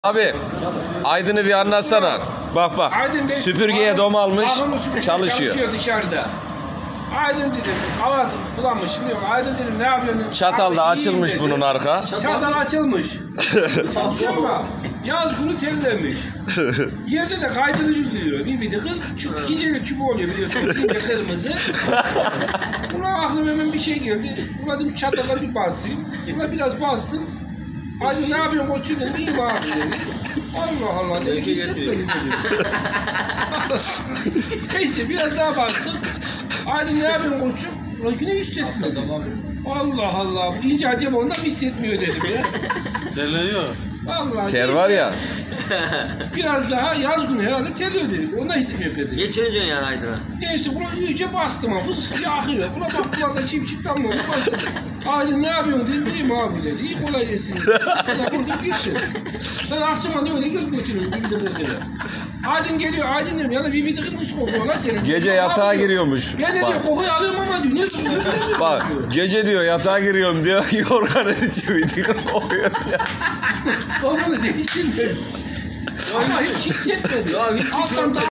Abi Aydın'ı bir anlatsana. Bak bak. Aydın Bey, Süpürgeye dom almış, çalışıyor. Dışarıda. Aydın dedim, havası bulanmış. Bilmiyorum. Aydın dedim, ne yapıyorsun? Çatal da Abi, açılmış iyiyim bunun dedi. arka. Çatal açılmış. Çalışıyor ama yaz günü terlemiş. Yerde de kaydırıcı diyor. Bir vidikı ince çubuğu oluyor biliyorsunuz. İnce kırmızı. Buna aklıma hemen bir şey geldi. Buna dedim çatalları bir basayım. Buna biraz bastım. Aydın ne yapıyorsun koçum dedim. İyiyim abi dedi. Allah Allah dedim ki hissetmedim dedim. Neyse biraz daha bastım. Aydın ne yapıyorsun koçum? Ulan yine hissetmedim. Allah Allah. Bu ince acaba ondan mı hissetmiyor dedim ya. Terleniyor. Vallahi Ter var ya. biraz daha yaz günü herhalde terliyor dedim. Ondan hissetmiyor pezek. Geçireceksin yani Aydın'a. Neyse buna iyice bastım ha. Fısıs diye akıyor. Buna baktılar da çip damlıyor. Aydın ne yapıyorsun dedim. Bileyim abi dedi. İyi kolay gelsin. Ben vurdum gitsin. Ben akşama ne öyle göz götürüyorum. Bir vidikı. Aydın geliyor. Aydın diyorum. Ya da bir vidikı mı kokuyor lan senin? Gece yatağa giriyormuş. Ben de diyor Bak, kokuyu alıyorum ama diyor. Ne kokuyor? bak gece diyor yatağa giriyorum diyor. Yorganın içi bir kokuyor diyor. Kokuyu değiştirmiyor. Ama hiç hissetmedim. Ya hiç Alttan